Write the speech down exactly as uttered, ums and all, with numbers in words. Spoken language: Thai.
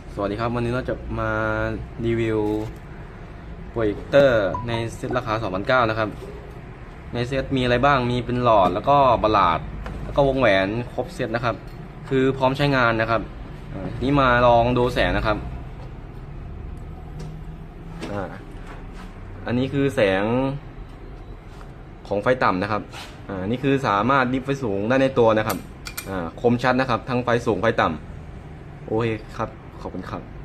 สวัสดีครับวันนี้เราจะมารีวิวโปรเจคเตอร์ในเซตราคา สองพันเก้าร้อย นะครับในเซตมีอะไรบ้างมีเป็นหลอดแล้วก็บลาดแล้วก็วงแหวนครบเซตนะครับคือพร้อมใช้งานนะครับนี่มาลองดูแสงนะครับอ่าอันนี้คือแสงของไฟต่ำนะครับอ่านี่คือสามารถดิฟไฟสูงได้ในตัวนะครับอ่าคมชัดนะครับทั้งไฟสูงไฟต่ำโอเคครับขอบคุณครับ